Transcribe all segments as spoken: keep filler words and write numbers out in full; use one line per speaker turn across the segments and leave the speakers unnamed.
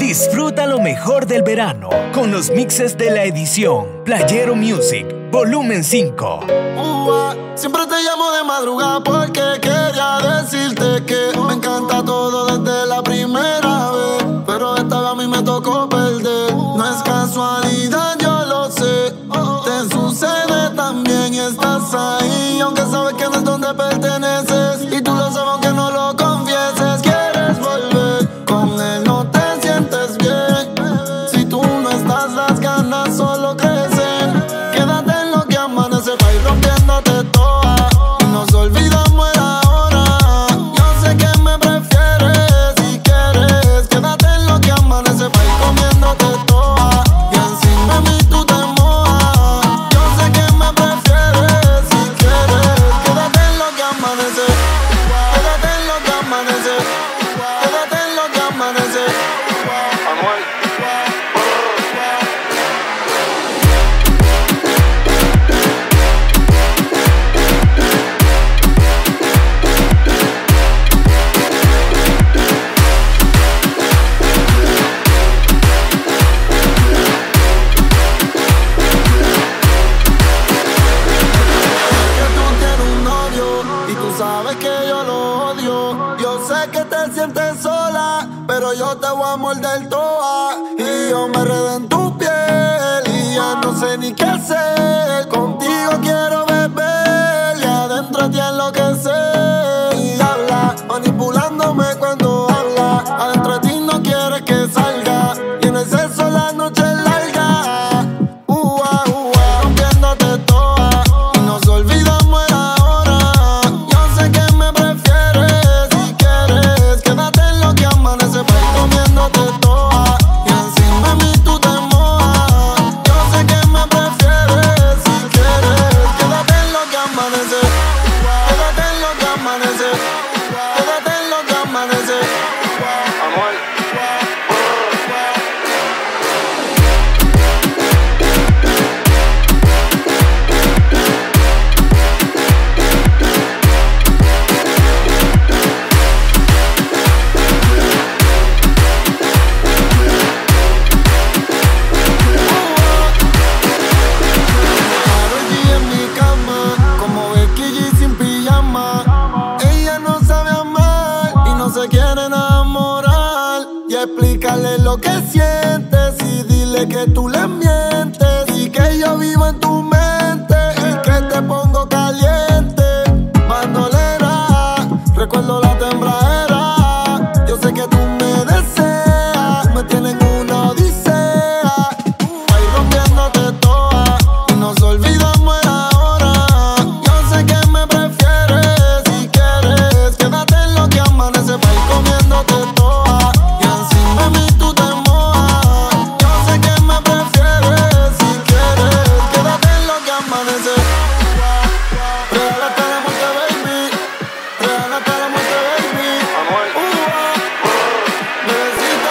Disfruta lo mejor del verano con los mixes de la edición Playero Music, volumen cinco.
Uh, siempre te llamo de madrugada porque quería decirte que me encanta todo desde la primera vez, pero esta vez a mí me tocó perder. No es casualidad, yo lo sé, te sucede también y estás ahí, aunque sabes que no es donde perteneces y tú lo sabes aunque no lo confieses. Quieres volver, con él no te sientes bien, si tú no estás las ganas solo crecen. Quédate en lo que amanece pa' ir rompiéndote toda y nos olvidamos el ahora. Yo sé que me prefieres si quieres, quédate en lo que amanece pa' ir comiéndote toda y encima de mí tú te mojas. Yo sé que me prefieres si quieres, quédate en lo que amanece, quédate en lo que amanece, quédate en lo que amanece. Amor. Sabes que yo lo odio, yo sé que te sientes sola, pero yo te voy a morder toda y yo me enredo en tu piel y ya no sé ni qué hacer. Contigo quiero beber y adentro de ti enloquecer y habla, manipulándome cuando habla. Adentro de ti no quieres que salga y en el sexo la noche es larga. Ua, ua, rompiéndote toda y nos olvidamos el ahora. Yo sé que me prefieres si quieres, quédate en lo que amanece pa' ir comiéndote toda y encima de mí tú te mojas. Yo sé que me prefieres si quieres, quédate en lo que amanece, quédate en lo que amanece, quédate en lo que amanece. Amor. Se quiere enamorar y explícale lo que sientes y dile que tú le mientes y que yo vivo en tu mente y que te pongo caliente. Bandolera, recuerdo la tembladera, yo sé que tú me deseas, me tienes en una odisea, pa' ir rompiéndote toda y nos olvidamos el ahora. Yo sé que me prefieres si quieres, quédate en lo que amanece pa' ir comiéndote toda y encima de mí tú te mojas. Yo sé que me prefieres si quieres, quédate en lo que amanece. Regálate la muerte, baby, regálate la muerte, baby. Amor. Uh, bebecita,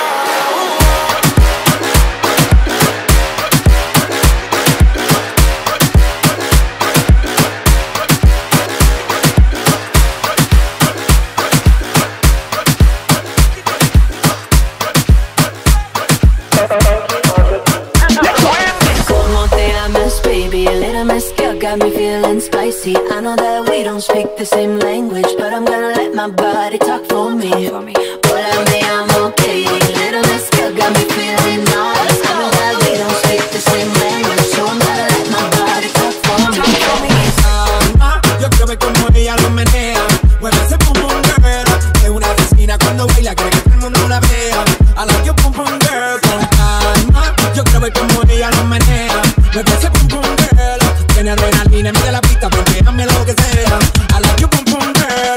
Como te amas, baby, a little mezcal got me feeling spicy. I know that we don't speak the same language, but I'm gonna let my body talk for me. Hola, me amo, baby, little mezcal got me feeling nice. I know that we don't speak the same language, so I'm gonna let my body talk for me.
Ah, yo quiero ver cómo ella lo menea, mueve ese pum pum girl. Es una asesina cuando baila, quiere que todo el mundo la vea. I like your pum pum girl, con calma. Yo quiero ver cómo ella lo menea, mueve ese pum pum girl. Tiene adrenalina, mete la pista, porque hazme lo que sea. I like your pum pum girl.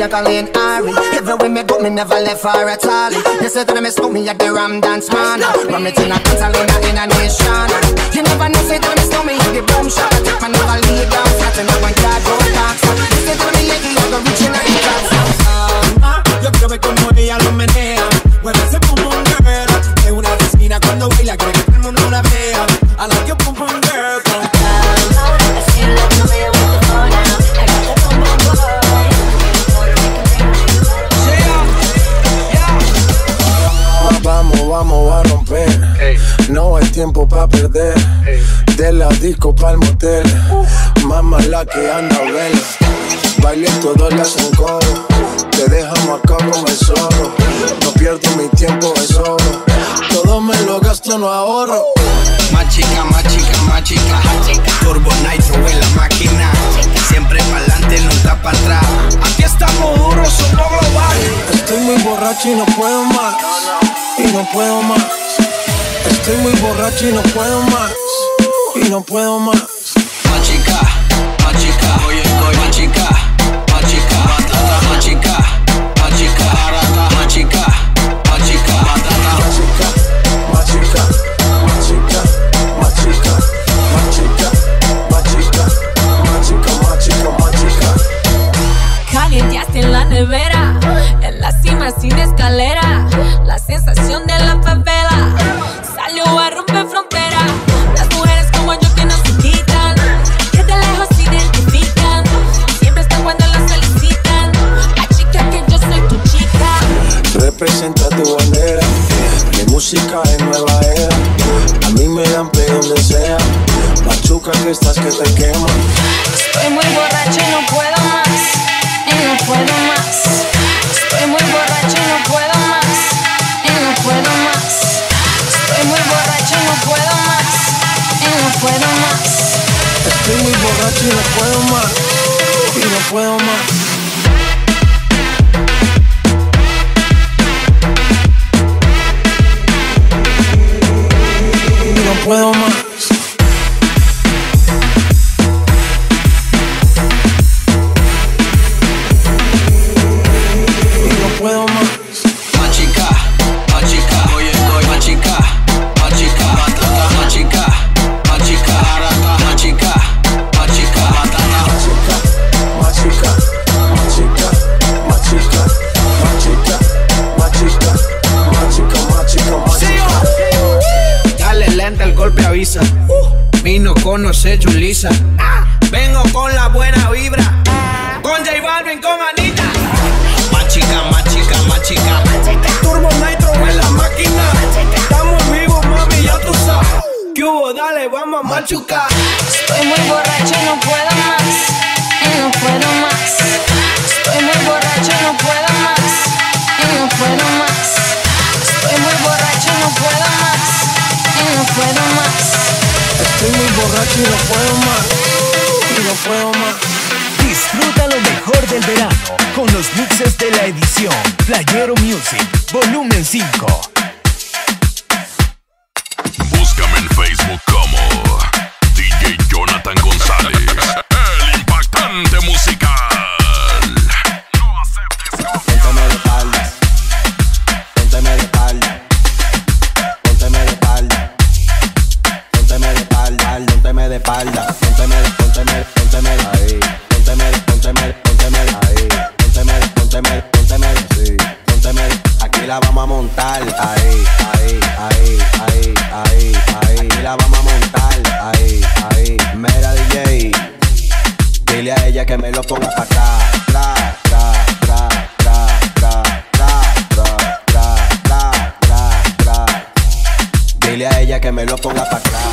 a Colleen Ari. Everywhere me go, me never left for a tally. They say that me smoke me at the Ram Dance Man. Ram it in a dance, I in a nation. You never know, say that me smoke me at the boom shop. I take my never lay down flat and I want God go dance. They say that me lady, I go reach in a class.
Yo quiero ver como ella lo menea. Mueve ese pum pum girl. Es una asesina cuando baila, quiere que todo el mundo la vea. I like your pum pum girl. Con calma.
I feel like I'm here with the phone now. I got the pum pum boy.
Vamos, vamos a romper. Ey. No hay tiempo pa' perder. Ey. De la disco pa'l motel. Uh. Mamá la que anda a ver. Baile todos las hacen coro. Te dejamos acá con el zorro. No pierdo mi tiempo, es oro. Todo me lo gasto, no ahorro.
Más chica, más chica, más chica. Turbo Nitro en la máquina. Siempre pa'lante, nunca para atrás. Aquí estamos duros, somos global.
Estoy muy borracho y no puedo más. Y no puedo más. Estoy muy borracho y no puedo más. Y no puedo más.
Más chica, más chica. Oye, estoy más chica. Más chica, más chica, más chica, más chica, más chica,
más chica, más chica, más chica, más chica, más chica, más chica, más chica, más chica, más chica.
Calienteaste en la nevera, en la cima sin escalera, la sensación de la favela salió a romper frontera. Las mujeres como yo que no se quitan, que de lejos se identifican, siempre están cuando las solicitan. La chica que yo soy tu chica.
Representa tu bandera, mi música es nueva era. A mí me dan play donde sea, machuca que estás que te quema.
Estoy muy borracho y no puedo más, y no puedo más. Estoy muy borracho y no puedo más, y no puedo más. Estoy muy borracho y no puedo más, y no puedo más.
Estoy muy borracho y no puedo más, y no puedo más. Y no puedo más. Puedo más.
Más chica, más chica, oye estoy más chica, más chica, más chica, más chica, más chica, más chica, más chica,
más chica, más chica, más chica, más chica, más chica, más chica, más chica, más chica.
Dale lenta, el golpe avisa. Uh, vino conoce Julissa. Ah, vengo con la buena vibra. Con J Balvin, con Anita. Más chica, más chica, más chica. Turbo Nitro en la máquina. Estamos vivos, mami, ya tú sabes. ¿Qué hubo? Dale, vamos a machucar.
Estoy muy borracho y no puedo más, y no puedo más. Estoy muy borracho y no puedo más, y no puedo más. Estoy muy borracho y no puedo más, y no puedo más.
Estoy muy borracho y no puedo más, y no puedo más.
Disfruta lo mejor del verano con los mixes de la edición Playero Music, volumen cinco.
Búscame en Facebook como D J Jonathan González, el impactante musical. No aceptes copia.
Pónteme de espalda, pónteme de espalda, pónteme de espalda, pónteme de espalda, pónteme de espalda, pónteme de, pónteme, pónteme ahí. Pónteme, pónteme, pónteme ahí. Pónteme, pónteme, pónteme, sí. Pónteme, aquí la vamos a montar. Ahí, ahí, ahí, ahí, ahí, ahí. Aquí la vamos a montar. Ahí, ahí. Mira D J, dile a ella que me lo ponga para atrás. Tra, tra, tra, tra, tra, tra, tra, tra, tra, tra. Dile a ella que me lo ponga para atrás.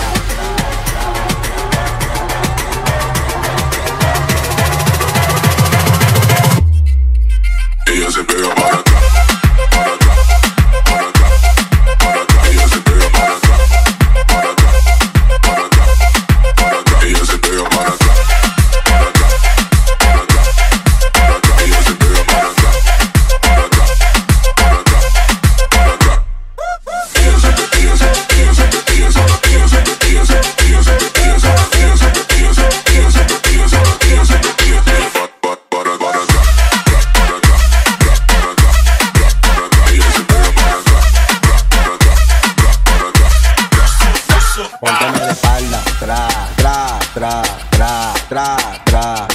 Ella se pega para atrás, para atrás, para atrás, para atrás. Ella se pega para atrás, para atrás, para atrás, para atrás. Ella se pega para atrás, para atrás, para atrás, para atrás. Ella se pega para atrás, para atrás, para atrás, para atrás. Ella se, ella se, ella se, ella se, ella se, ella